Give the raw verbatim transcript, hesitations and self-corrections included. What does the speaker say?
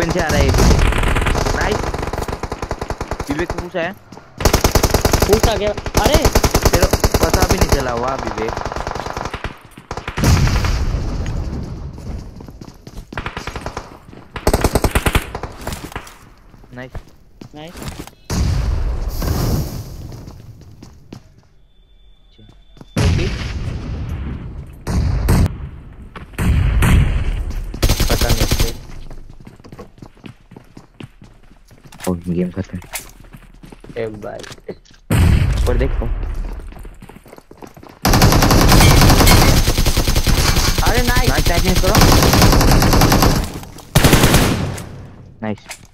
Kitchen से आ रहा है। नाइस विवेक को पूछा है, पूछ आ गया। अरे तेरे पता भी नहीं चला। वाह विवेक, नाइस नाइस। पता नहीं। ओ गेम खत्म। ए भाई और देखो, अरे नाइस नाइस टाइपिंग करो। नाइस